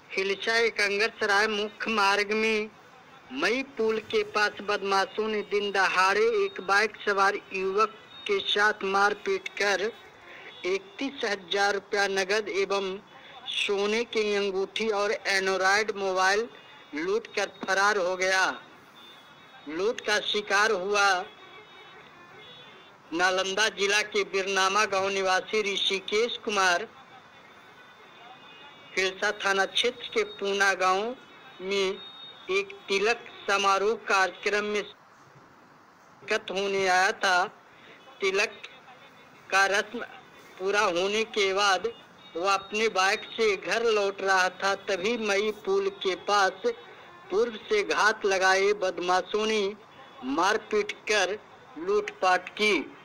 हिलसा एकंगरसराय मुख्य मार्ग में मई पुल के पास बदमाशों ने दिन दहाड़े एक बाइक सवार युवक के साथ मारपीट कर 31,000 रुपया नगद एवं सोने की अंगूठी और एंड्रॉयड मोबाइल लूट कर फरार हो गया। लूट का शिकार हुआ नालंदा जिला के बिरनामा गांव निवासी ऋषिकेश कुमार। हिलसा थाना क्षेत्र के पूना गांव में एक तिलक समारोह कार्यक्रम में शिरकत होने आया था। तिलक का रस्म पूरा होने के बाद वह अपने बाइक से घर लौट रहा था, तभी मई पुल के पास पूर्व से घात लगाए बदमाशों ने मारपीट कर लूटपाट की।